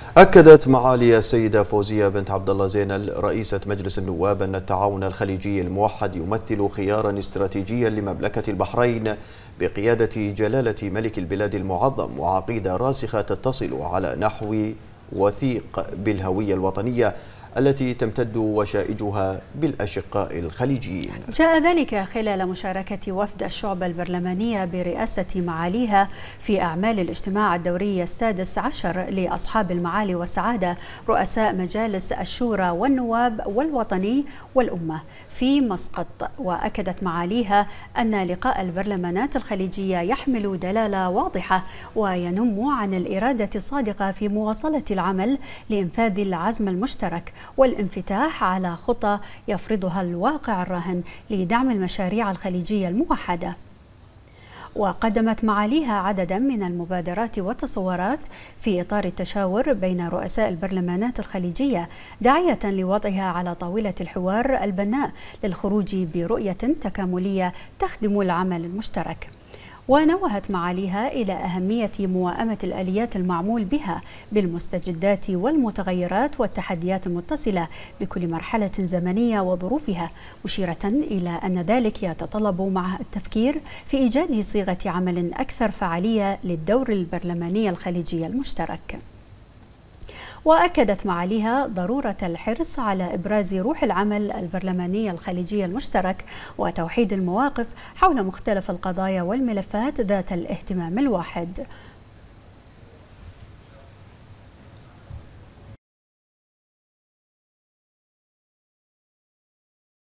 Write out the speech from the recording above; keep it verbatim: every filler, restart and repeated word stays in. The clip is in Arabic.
أكدت معالي السيدة فوزية بنت عبد الله زينل رئيسة مجلس النواب أن التعاون الخليجي الموحد يمثل خيارا استراتيجيا لمملكة البحرين بقيادة جلالة ملك البلاد المعظم، وعقيدة راسخة تتصل على نحو وثيق بالهوية الوطنية التي تمتد وشائجها بالأشقاء الخليجيين. جاء ذلك خلال مشاركة وفد الشعب البرلمانية برئاسة معاليها في أعمال الاجتماع الدوري السادس عشر لأصحاب المعالي والسعادة رؤساء مجالس الشورى والنواب والوطني والأمة في مسقط. وأكدت معاليها أن لقاء البرلمانات الخليجية يحمل دلالة واضحة وينم عن الإرادة الصادقة في مواصلة العمل لإنفاذ العزم المشترك والانفتاح على خطى يفرضها الواقع الراهن لدعم المشاريع الخليجية الموحدة. وقدمت معاليها عددا من المبادرات والتصورات في إطار التشاور بين رؤساء البرلمانات الخليجية، داعية لوضعها على طاولة الحوار البناء للخروج برؤية تكاملية تخدم العمل المشترك. ونوهت معاليها إلى أهمية موائمة الآليات المعمول بها بالمستجدات والمتغيرات والتحديات المتصلة بكل مرحلة زمنية وظروفها، مشيرة إلى أن ذلك يتطلب مع التفكير في إيجاد صيغة عمل أكثر فعالية للدور البرلماني الخليجي المشترك. وأكدت معاليها ضرورة الحرص على إبراز روح العمل البرلماني الخليجي المشترك وتوحيد المواقف حول مختلف القضايا والملفات ذات الاهتمام الواحد.